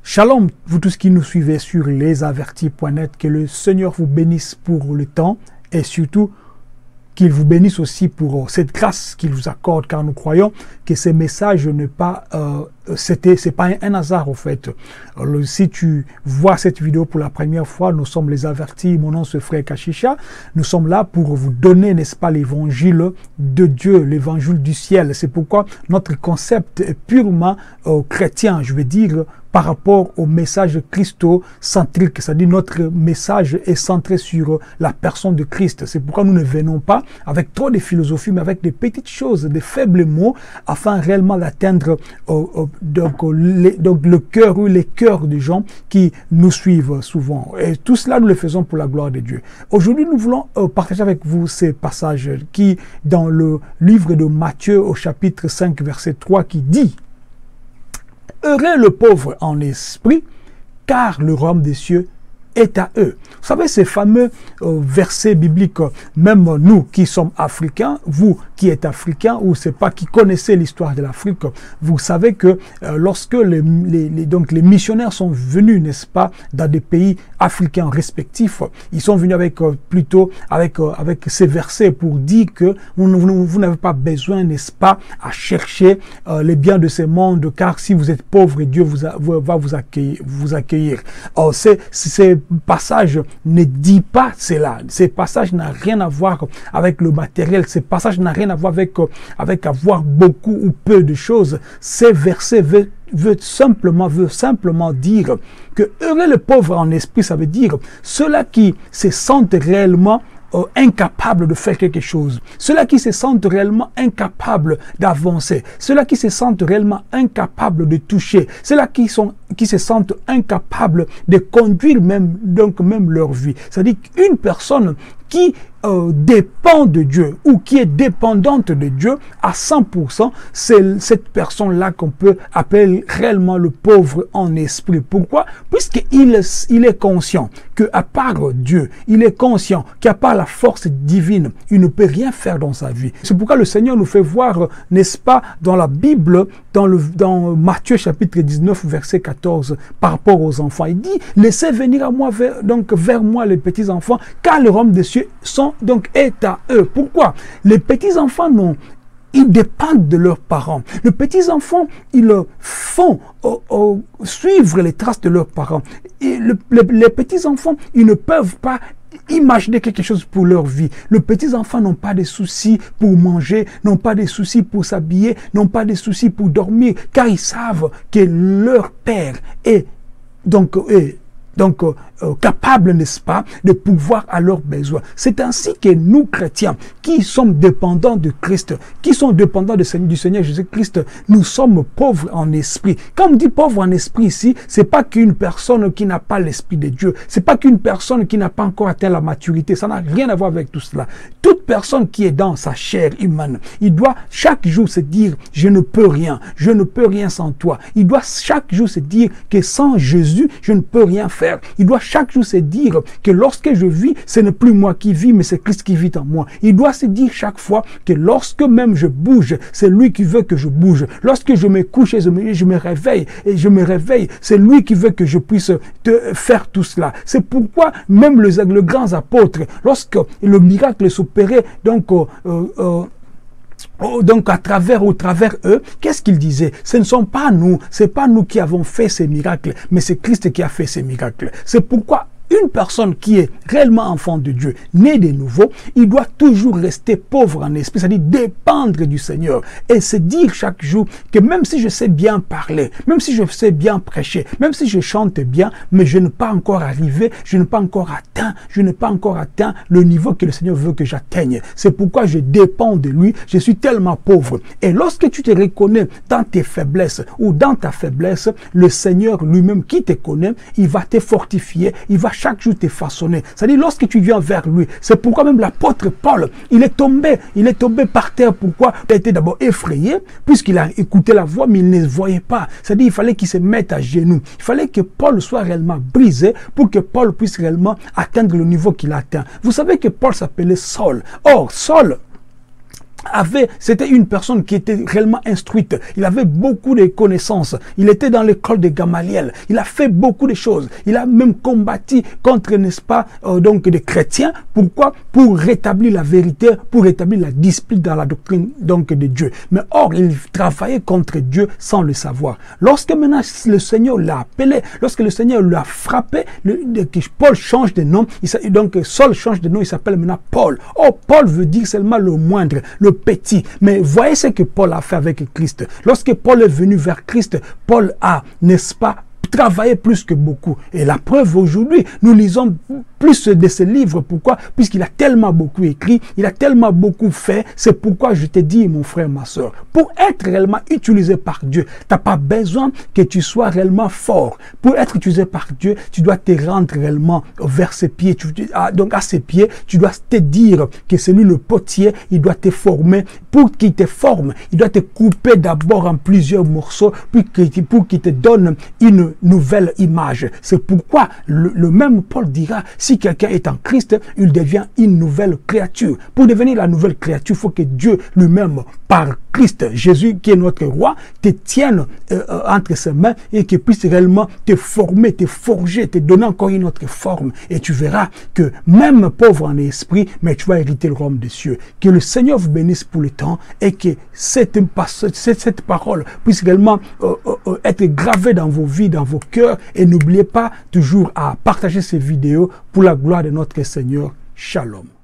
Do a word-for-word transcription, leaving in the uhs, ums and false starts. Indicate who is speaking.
Speaker 1: Shalom, vous tous qui nous suivez sur les avertis point net, que le Seigneur vous bénisse pour le temps et surtout qu'il vous bénisse aussi pour cette grâce qu'il vous accorde, car nous croyons que ces messages n'est pas, euh, c'était, c'est pas un, un hasard au fait. Alors, si tu vois cette vidéo pour la première fois, nous sommes les avertis, mon nom c'est Frère Kashisha, nous sommes là pour vous donner, n'est-ce pas, l'évangile de Dieu, l'évangile du ciel. C'est pourquoi notre concept est purement euh, chrétien, je veux dire, par rapport au message christocentrique, c'est-à-dire notre message est centré sur la personne de Christ. C'est pourquoi nous ne venons pas avec trop de philosophie, mais avec des petites choses, des faibles mots, afin réellement d'atteindre euh, euh, donc, les, donc le cœur ou les cœurs des gens qui nous suivent souvent. Et tout cela, nous le faisons pour la gloire de Dieu. Aujourd'hui, nous voulons euh, partager avec vous ces passages qui, dans le livre de Matthieu, au chapitre cinq, verset trois, qui dit: heureux le pauvre en esprit, car le royaume des cieux est à eux. Vous savez, ces fameux euh, versets bibliques, même nous qui sommes africains, vous qui êtes africains, ou c'est pas qui connaissez l'histoire de l'Afrique, vous savez que euh, lorsque les, les, les, donc les missionnaires sont venus, n'est-ce pas, dans des pays africains respectifs, ils sont venus avec euh, plutôt avec, euh, avec ces versets pour dire que vous, vous, vous n'avez pas besoin, n'est-ce pas, à chercher euh, les biens de ce monde, car si vous êtes pauvre, Dieu vous a, vous, va vous accueillir. Vous accueillir. Oh, c'est, c'est passage ne dit pas cela. Ces passages n'ont rien à voir avec le matériel. Ces passages n'ont rien à voir avec, avec avoir beaucoup ou peu de choses. Ces versets veulent, veut simplement, veut simplement dire que heureux le pauvre en esprit, ça veut dire ceux-là qui se sentent réellement Euh, incapables de faire quelque chose, ceux-là qui se sentent réellement incapables d'avancer, ceux-là qui se sentent réellement incapables de toucher, ceux-là qui sont qui se sentent incapables de conduire même donc même leur vie. C'est-à-dire qu'une personne qui euh, dépend de Dieu ou qui est dépendante de Dieu à cent pour cent, c'est cette personne-là qu'on peut appeler réellement le pauvre en esprit. Pourquoi? Puisqu'il il est conscient qu'à part Dieu, il est conscient qu'à part la force divine, il ne peut rien faire dans sa vie. C'est pourquoi le Seigneur nous fait voir, n'est-ce pas, dans la Bible, dans, le, dans Matthieu chapitre dix-neuf, verset quatorze, par rapport aux enfants. Il dit: laissez venir à moi, vers, donc vers moi les petits enfants, car le royaume des cieux sont donc est à eux. Pourquoi? Les petits enfants non. Ils dépendent de leurs parents. Les petits-enfants, ils font oh, oh, suivre les traces de leurs parents. Et le, les, les petits-enfants, ils ne peuvent pas imaginer quelque chose pour leur vie. Les petits-enfants n'ont pas de soucis pour manger, n'ont pas de soucis pour s'habiller, n'ont pas de soucis pour dormir, car ils savent que leur père est donc est, donc euh, euh, capable, n'est-ce pas, de pouvoir à leurs besoins. C'est ainsi que nous, chrétiens, qui sommes dépendants de Christ, qui sont dépendants de, du Seigneur Jésus-Christ, nous sommes pauvres en esprit. Quand on dit pauvre en esprit ici, c'est pas qu'une personne qui n'a pas l'esprit de Dieu, c'est pas qu'une personne qui n'a pas encore atteint la maturité, ça n'a rien à voir avec tout cela. Toute personne qui est dans sa chair humaine, il doit chaque jour se dire: je ne peux rien, je ne peux rien sans toi. Il doit chaque jour se dire que sans Jésus, je ne peux rien faire. Il doit chaque jour se dire que lorsque je vis, ce n'est plus moi qui vis, mais c'est Christ qui vit en moi. Il doit se dire chaque fois que lorsque même je bouge, c'est lui qui veut que je bouge. Lorsque je me couche et je me, je me réveille, et je me réveille, c'est lui qui veut que je puisse te faire tout cela. C'est pourquoi même les, les grands apôtres, lorsque le miracle s'opérait, donc euh, euh, Oh, donc à travers au travers eux, qu'est-ce qu'ils disaient? Ce ne sont pas nous, c'est pas nous qui avons fait ces miracles, mais c'est Christ qui a fait ces miracles. C'est pourquoi une personne qui est réellement enfant de Dieu, né de nouveau, il doit toujours rester pauvre en esprit, c'est-à-dire dépendre du Seigneur et se dire chaque jour que même si je sais bien parler, même si je sais bien prêcher, même si je chante bien, mais je n'ai pas encore arrivé, je n'ai pas encore atteint, je n'ai pas encore atteint le niveau que le Seigneur veut que j'atteigne. C'est pourquoi je dépends de lui, je suis tellement pauvre. Et lorsque tu te reconnais dans tes faiblesses ou dans ta faiblesse, le Seigneur lui-même qui te connaît, il va te fortifier, il va chaque jour te façonner. C'est-à-dire lorsque tu viens vers lui, c'est pourquoi même l'apôtre Paul, il est tombé, il est tombé par terre. Pourquoi? Il a été d'abord effrayé, puisqu'il a écouté la voix, mais il ne voyait pas. C'est-à-dire il fallait qu'il se mette à genoux. Il fallait que Paul soit réellement brisé pour que Paul puisse réellement atteindre le niveau qu'il a atteint. Vous savez que Paul s'appelait Saul. Or, Saul, avait, c'était une personne qui était réellement instruite. Il avait beaucoup de connaissances. Il était dans l'école de Gamaliel. Il a fait beaucoup de choses. Il a même combattu contre, n'est-ce pas, euh, donc des chrétiens. Pourquoi? Pour rétablir la vérité, pour rétablir la discipline dans la doctrine donc de Dieu. Mais or, il travaillait contre Dieu sans le savoir. Lorsque maintenant le Seigneur l'a appelé, lorsque le Seigneur l'a frappé, le, le, Paul change de nom. Il, donc Saul change de nom. Il s'appelle maintenant Paul. Or, Paul veut dire seulement le moindre, le petit. Mais voyez ce que Paul a fait avec Christ. Lorsque Paul est venu vers Christ, Paul a, n'est-ce pas, travaillé plus que beaucoup. Et la preuve aujourd'hui, nous lisons plus de ces livres. Pourquoi? Puisqu'il a tellement beaucoup écrit, il a tellement beaucoup fait. C'est pourquoi je te dis, mon frère, ma soeur, pour être réellement utilisé par Dieu, tu n'as pas besoin que tu sois réellement fort. Pour être utilisé par Dieu, tu dois te rendre réellement vers ses pieds. Tu, donc à ses pieds, tu dois te dire que c'est lui le potier, il doit te former. Pour qu'il te forme, il doit te couper d'abord en plusieurs morceaux, puis pour qu'il te donne une nouvelle image. C'est pourquoi le, le même Paul dira, si quelqu'un est en Christ, il devient une nouvelle créature. Pour devenir la nouvelle créature, il faut que Dieu lui-même, par Christ, Jésus qui est notre roi, te tienne euh, entre ses mains et qu'il puisse réellement te former, te forger, te donner encore une autre forme. Et tu verras que même pauvre en esprit, mais tu vas hériter le royaume des cieux. Que le Seigneur vous bénisse pour le temps et que cette, cette, cette parole puisse réellement euh, euh, être gravée dans vos vies, dans vos cœurs. Et n'oubliez pas toujours à partager ces vidéos pour la gloire de notre Seigneur. Shalom.